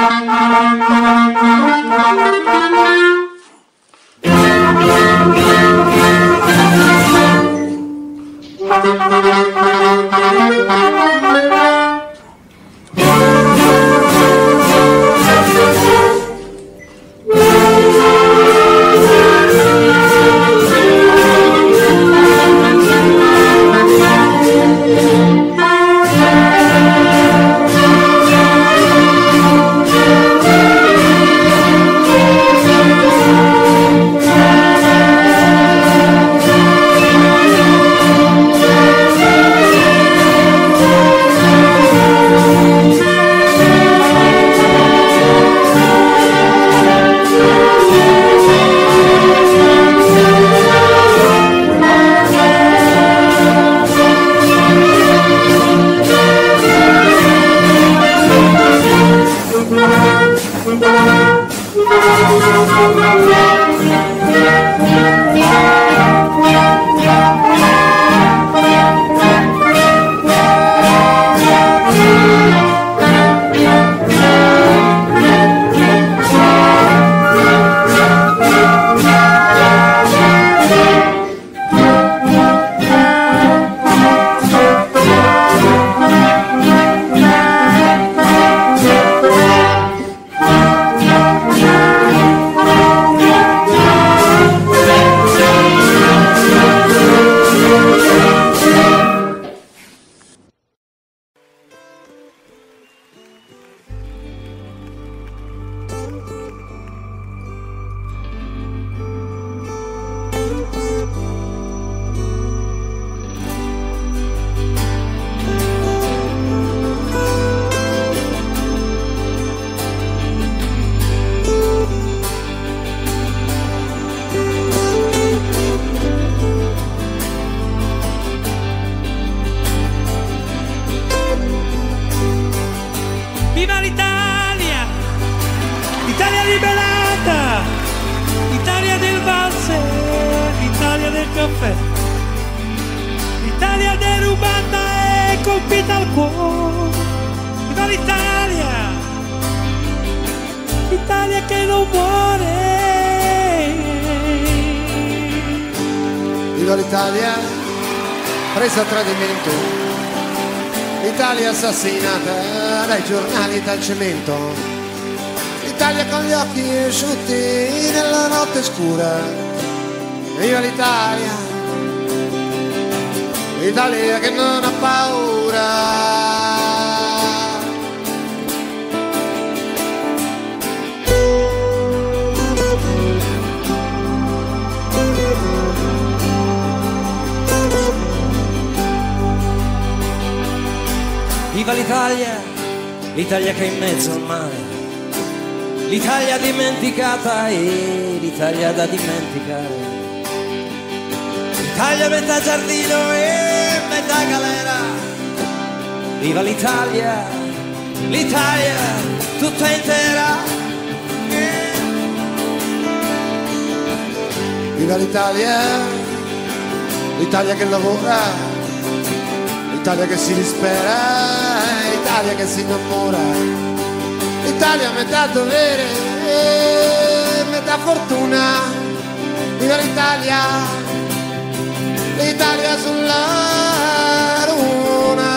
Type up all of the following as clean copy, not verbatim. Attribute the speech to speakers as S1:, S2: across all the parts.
S1: Viva l'Italia, presa a tradimento, l'Italia assassinata dai giornali e dal cemento, l'Italia con gli occhi asciutti nella notte scura. Viva l'Italia, l'Italia che non ha paura.
S2: Viva l'Italia, l'Italia che è in mezzo al mare, l'Italia dimenticata e l'Italia da dimenticare, l'Italia metà giardino e metà galera. Viva l'Italia, l'Italia tutta intera.
S1: Viva l'Italia, l'Italia che lavora, l'Italia che si dispera, l'Italia che si innamora, l'Italia metà dovere e metà fortuna. Viva l'Italia, l'Italia sulla luna.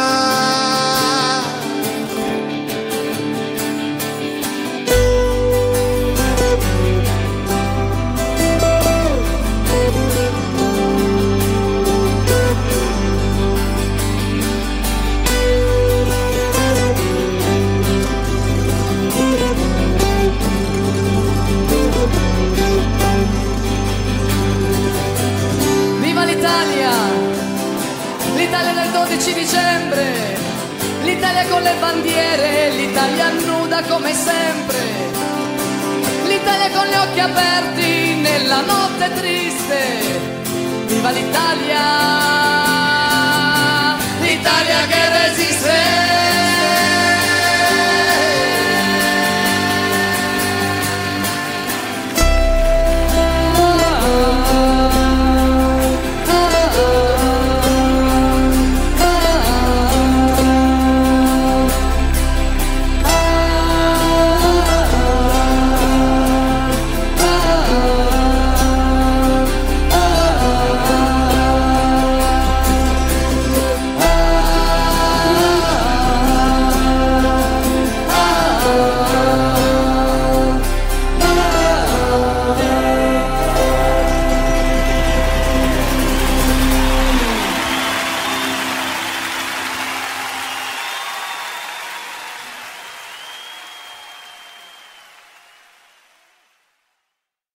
S3: L'Italia del 12 dicembre, l'Italia con le bandiere, l'Italia nuda come sempre, l'Italia con gli occhi aperti nella notte triste. Viva l'Italia!